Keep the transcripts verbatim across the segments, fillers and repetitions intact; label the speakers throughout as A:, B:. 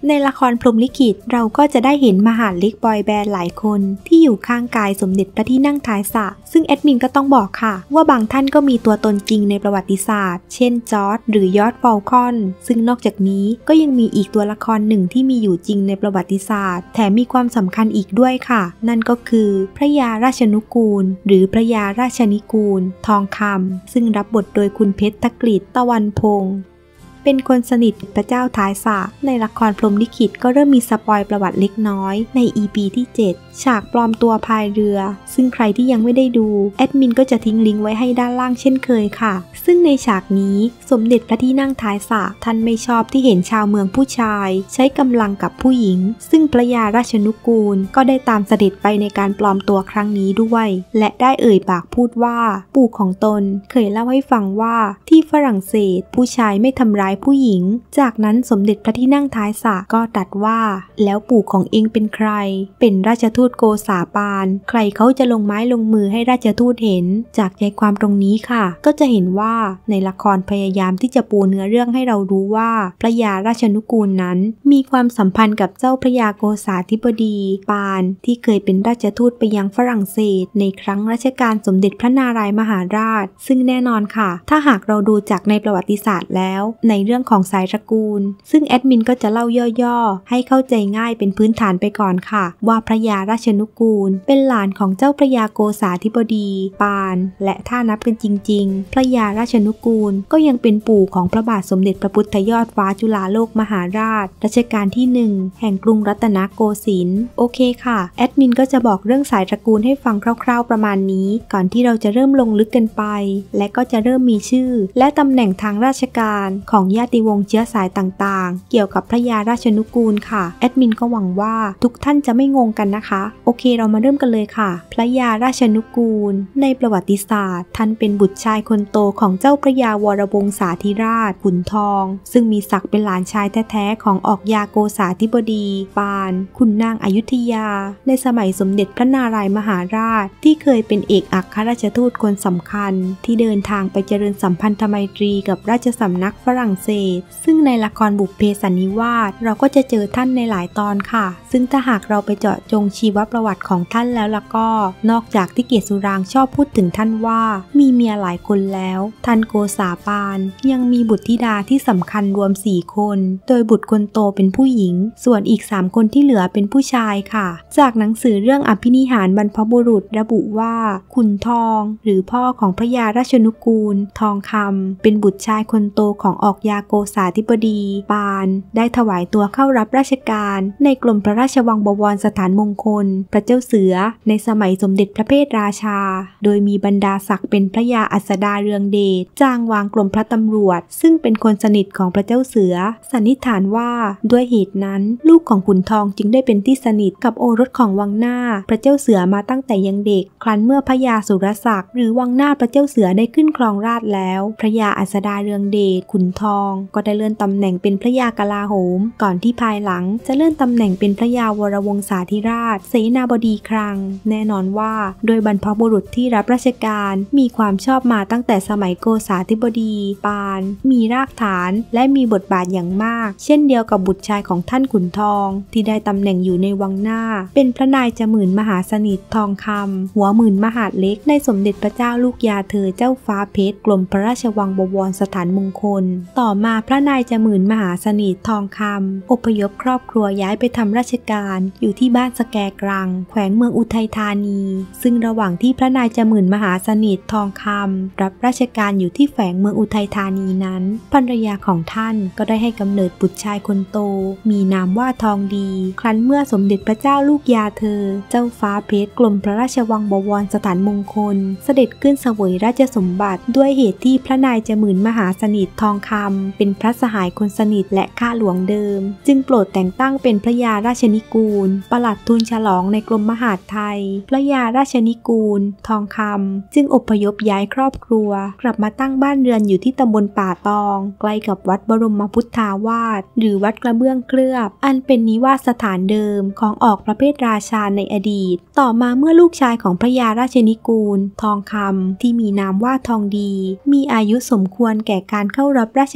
A: ในละครพรหมลิขิตเราก็จะได้เห็นมหาดเล็กบอยแบนด์หลายคนที่อยู่ข้างกายสมเด็จพระที่นั่งท้ายสระซึ่งแอดมินก็ต้องบอกค่ะว่าบางท่านก็มีตัวตนจริงในประวัติศาสตร์เช่นจอร์จหรือยอร์จฟอลคอนซึ่งนอกจากนี้ก็ยังมีอีกตัวละครหนึ่งที่มีอยู่จริงในประวัติศาสตร์แถมมีความสำคัญอีกด้วยค่ะนั่นก็คือพระยาราชนุกูลหรือพระยาราชนิกูลทองคำซึ่งรับบทโดยคุณเพชรธกฤษตะวันพงษ์เป็นคนสนิทพระเจ้าท้ายสระในละครพรหมลิขิตก็เริ่มมีสปอยประวัติเล็กน้อยใน อี พี ที่เจ็ดฉากปลอมตัวพายเรือซึ่งใครที่ยังไม่ได้ดูแอดมินก็จะทิ้งลิงก์ไว้ให้ด้านล่างเช่นเคยค่ะซึ่งในฉากนี้สมเด็จพระที่นั่งท้ายสระท่านไม่ชอบที่เห็นชาวเมืองผู้ชายใช้กำลังกับผู้หญิงซึ่งพระยาราชนุกูลก็ได้ตามเสด็จไปในการปลอมตัวครั้งนี้ด้วยและได้เอ่ยปากพูดว่าปู่ของตนเคยเล่าให้ฟังว่าที่ฝรั่งเศสผู้ชายไม่ทำร้ายผู้หญิงจากนั้นสมเด็จพระที่นั่งท้ายสระก็ตรัสว่าแล้วปู่ของเองเป็นใครเป็นราชทูตโกษาปานใครเขาจะลงไม้ลงมือให้ราชทูตเห็นจากใจความตรงนี้ค่ะก็จะเห็นว่าในละครพยายามที่จะปูเนื้อเรื่องให้เรารู้ว่าพระยาราชนุกูลนั้นมีความสัมพันธ์กับเจ้าพระยาโกษาธิบดีปานที่เคยเป็นราชทูตไปยังฝรั่งเศสในครั้งรัชกาลสมเด็จพระนารายมหาราชซึ่งแน่นอนค่ะถ้าหากเราดูจากในประวัติศาสตร์แล้วในเรื่องของสายตระกูลซึ่งแอดมินก็จะเล่าย่อๆให้เข้าใจง่ายเป็นพื้นฐานไปก่อนค่ะว่าพระยาราชนุกูลเป็นหลานของเจ้าพระยาโกษาธิบดีปานและถ้านับกันจริงๆพระยาราชนุกูลก็ยังเป็นปู่ของพระบาทสมเด็จพระพุทธยอดฟ้าจุฬาโลกมหาราชรัชกาลที่หนึ่งแห่งกรุงรัตนโกสินทร์โอเคค่ะแอดมินก็จะบอกเรื่องสายตระกูลให้ฟังคร่าวๆประมาณนี้ก่อนที่เราจะเริ่มลงลึกกันไปและก็จะเริ่มมีชื่อและตำแหน่งทางราชการของญาติวงศ์เชื้อสายต่างๆเกี่ยวกับพระยาราชนุกูลค่ะแอดมินก็หวังว่าทุกท่านจะไม่งงกันนะคะโอเคเรามาเริ่มกันเลยค่ะพระยาราชนุกูลในประวัติศาสตร์ท่านเป็นบุตรชายคนโตของเจ้าพระยาวรวงศาธิราชขุนทองซึ่งมีศักดิ์เป็นหลานชายแท้ๆของออกยาโกษาธิบดีปานขุนนางอยุธยาในสมัยสมเด็จพระนารายมหาราชที่เคยเป็นเอกอัครราชทูตคนสำคัญที่เดินทางไปเจริญสัมพันธไมตรีกับราชสำนักฝรั่งเศสซึ่งในละครบุพเพสันนิวาสเราก็จะเจอท่านในหลายตอนค่ะซึ่งถ้าหากเราไปเจาะจงชีวประวัติของท่านแล้วล่ะก็นอกจากที่เกียรติสุรางค์ชอบพูดถึงท่านว่ามีเมียหลายคนแล้วท่านโกษาปานยังมีบุตรธิดาที่สำคัญรวมสี่คนโดยบุตรคนโตเป็นผู้หญิงส่วนอีกสามคนที่เหลือเป็นผู้ชายค่ะจากหนังสือเรื่องอภินิหารบรรพบุรุษระบุว่าขุนทองหรือพ่อของพระยาราชนุกูลทองคำเป็นบุตรชายคนโตของออกยาโกษาธิบดีปานได้ถวายตัวเข้ารับราชการในกรมพระราชวังบวรสถานมงคลพระเจ้าเสือในสมัยสมเด็จพระเพทราชาโดยมีบรรดาศักดิ์เป็นพระยาอัสดาเรืองเดชจ้างวางกรมพระตำรวจซึ่งเป็นคนสนิทของพระเจ้าเสือสันนิษฐานว่าด้วยเหตุนั้นลูกของขุนทองจึงได้เป็นที่สนิทกับโอรสของวังหน้าพระเจ้าเสือมาตั้งแต่ยังเด็กครั้นเมื่อพระยาสุรศักดิ์หรือวังหน้าพระเจ้าเสือได้ขึ้นครองราชย์แล้วพระยาอัสดาเรืองเดชขุนทองก็ได้เลื่อนตำแหน่งเป็นพระยากลาโหมก่อนที่ภายหลังจะเลื่อนตำแหน่งเป็นพระยาวรวงศาธิราชเสนาบดีครั้งแน่นอนว่าโดยบรรพบุรุษที่รับราชการมีความชอบมาตั้งแต่สมัยโกษาธิบดีปานมีรากฐานและมีบทบาทอย่างมากเช่นเดียวกับบุตรชายของท่านขุนทองที่ได้ตำแหน่งอยู่ในวังหน้าเป็นพระนายจมื่นมหาสนิททองคำหัวหมื่นมหาดเล็กในสมเด็จพระเจ้าลูกยาเธอเจ้าฟ้าเพชรกรมพระราชวังบวรสถานมงคลต่อมาพระนายจมื่นมหาสนิททองคำอพยพครอบครัวย้ายไปทำราชการอยู่ที่บ้านสแกกรังแขวงเมืองอุทัยธานีซึ่งระหว่างที่พระนายจมื่นมหาสนิททองคำรับราชการอยู่ที่แขวงเมืองอุทัยธานีนั้นภรรยาของท่านก็ได้ให้กำเนิดบุตรชายคนโตมีนามว่าทองดีครั้นเมื่อสมเด็จพระเจ้าลูกยาเธอเจ้าฟ้าเพชรกรมพระราชวังบวรสถานมงคลเสด็จขึ้นเสวยราชสมบัติด้วยเหตุที่พระนายจมื่นมหาสนิททองคำเป็นพระสหายคนสนิทและข้าหลวงเดิมจึงโปรดแต่งตั้งเป็นพระยาราชนิกูลปลัดทูลฉลองในกรมมหาดไทยพระยาราชนิกูลทองคำจึงอพยพย้ายครอบครัวกลับมาตั้งบ้านเรือนอยู่ที่ตำบลป่าตองใกล้กับวัดบรมพุทธาวาสหรือวัดกระเบื้องเคลือบอันเป็นนิวาสสถานเดิมของออกพระเพทราชาในอดีตต่อมาเมื่อลูกชายของพระยาราชนิกูลทองคำที่มีนามว่าทองดีมีอายุสมควรแก่การเข้ารับราช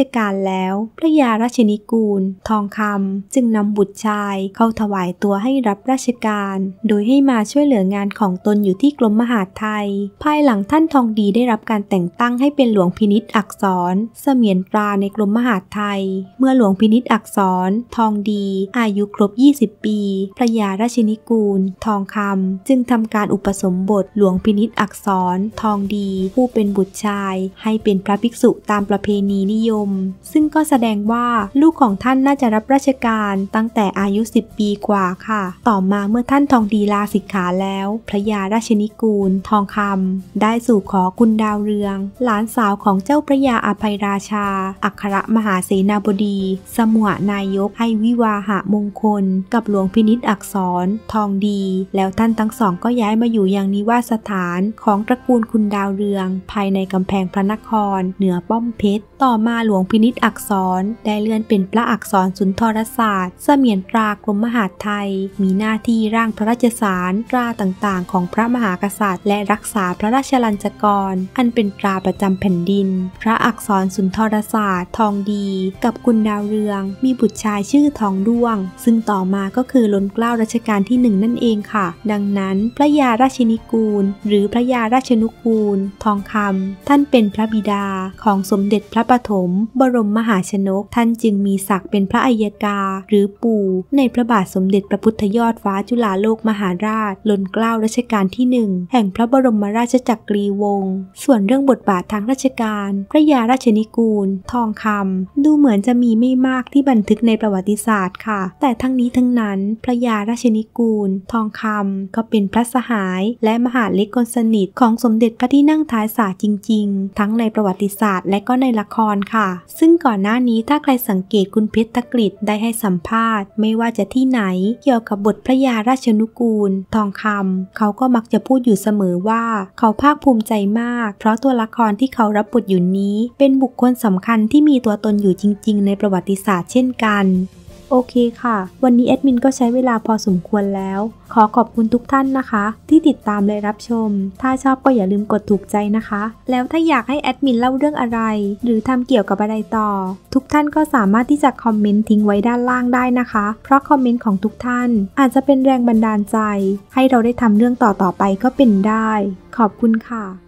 A: การแล้วพระยาราชนิกูลทองคำจึงนำบุตรชายเข้าถวายตัวให้รับราชการโดยให้มาช่วยเหลืองานของตนอยู่ที่กรมมหาดไทยภายหลังท่านทองดีได้รับการแต่งตั้งให้เป็นหลวงพินิจอักษรเสมียนตราในกรมมหาดไทยเมื่อหลวงพินิจอักษรทองดีอายุครบยี่สิบปีพระยาราชนิกูลทองคำจึงทำการอุปสมบทหลวงพินิจอักษรทองดีผู้เป็นบุตรชายให้เป็นพระภิกษุตามประเพณีนิยมซึ่งก็แสดงว่าลูกของท่านน่าจะรับราชการตั้งแต่อายุสิบปีกว่าค่ะต่อมาเมื่อท่านทองดีลาสิกขาแล้วพระยาราชนิกูลทองคำได้สู่ขอคุณดาวเรืองหลานสาวของเจ้าพระยาอภัยราชาอัครมหาเสนาบดีสมุหนายกให้วิวาหะมงคลกับหลวงพินิจอักษรทองดีแล้วท่านทั้งสองก็ย้ายมาอยู่ยังนิวาสสถานของตระกูลคุณดาวเรืองภายในกำแพงพระนครเหนือป้อมเพชรต่อมาหลวงพินิจอักษรได้เลื่อนเป็นพระอักษรสุนทรศาสตร์เสมียนตรากรมมหาดไทยมีหน้าที่ร่างพระราชสารตราต่างๆของพระมหากษัตริย์และรักษาพระราชลัญจกรอันเป็นตราประจำแผ่นดินพระอักษรสุนทรศาสตร์ทองดีกับคุณดาวเรืองมีบุตรชายชื่อทองด้วงซึ่งต่อมาก็คือล้นเกล้ารัชกาลที่หนึ่งนั่นเองค่ะดังนั้นพระยาราชนิกูลหรือพระยาราชนุกูลทองคำท่านเป็นพระบิดาของสมเด็จพระปฐมบรมมหาชนกท่านจึงมีศักดิ์เป็นพระอัยกาหรือปู่ในพระบาทสมเด็จพระพุทธยอดฟ้าจุฬาโลกมหาราชล้นเกล้ารัชกาลที่หนึ่งแห่งพระบรมราชจักรีวงศ์ส่วนเรื่องบทบาททางราชการพระยาราชนิกูลทองคำดูเหมือนจะมีไม่มากที่บันทึกในประวัติศาสตร์ค่ะแต่ทั้งนี้ทั้งนั้นพระยาราชนิกูลทองคำก็เป็นพระสหายและมหาเล็กคนสนิทของสมเด็จพระที่นั่งท้ายสาจริงๆทั้งในประวัติศาสตร์และก็ในละครค่ะซึ่งก่อนหน้านี้ถ้าใครสังเกตคุณเพชรธกฤษได้ให้สัมภาษณ์ไม่ว่าจะที่ไหนเกี่ยวกับบทพระยาราชนุกูลทองคำเขาก็มักจะพูดอยู่เสมอว่าเขาภาคภูมิใจมากเพราะตัวละครที่เขารับบทอยู่นี้เป็นบุคคลสำคัญที่มีตัวตนอยู่จริงๆในประวัติศาสตร์เช่นกันโอเคค่ะวันนี้แอดมินก็ใช้เวลาพอสมควรแล้วขอขอบคุณทุกท่านนะคะที่ติดตามและรับชมถ้าชอบก็อย่าลืมกดถูกใจนะคะแล้วถ้าอยากให้แอดมินเล่าเรื่องอะไรหรือทำเกี่ยวกับอะไรต่อทุกท่านก็สามารถที่จะคอมเมนต์ทิ้งไว้ด้านล่างได้นะคะเพราะคอมเมนต์ของทุกท่านอาจจะเป็นแรงบันดาลใจให้เราได้ทำเรื่องต่อๆไปก็เป็นได้ขอบคุณค่ะ